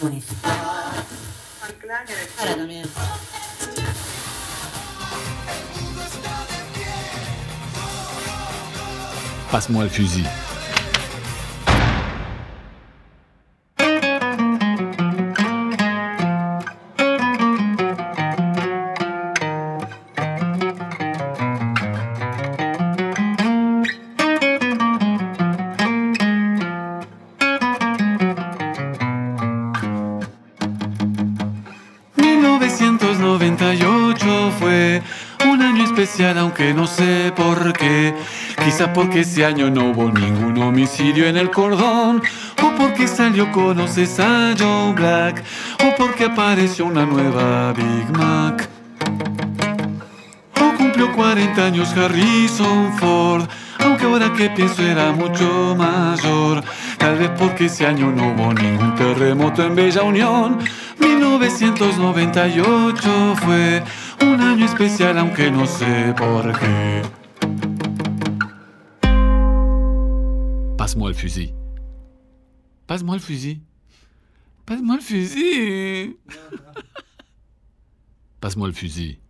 Ahora también. Passe-moi le fusil. Fue un año especial, aunque no sé por qué. Quizá porque ese año no hubo ningún homicidio en el cordón, o porque salió Conoces a Joe Black, o porque apareció una nueva Big Mac. O cumplió 40 años Harrison Ford, aunque ahora que pienso era mucho mayor. Tal vez porque ese año no hubo ningún terremoto en Bella Unión. 1998 fue un año especial, aunque no sé por qué. Passe-moi le fusil. Passe-moi le fusil. Passe-moi le fusil. Passe-moi le fusil.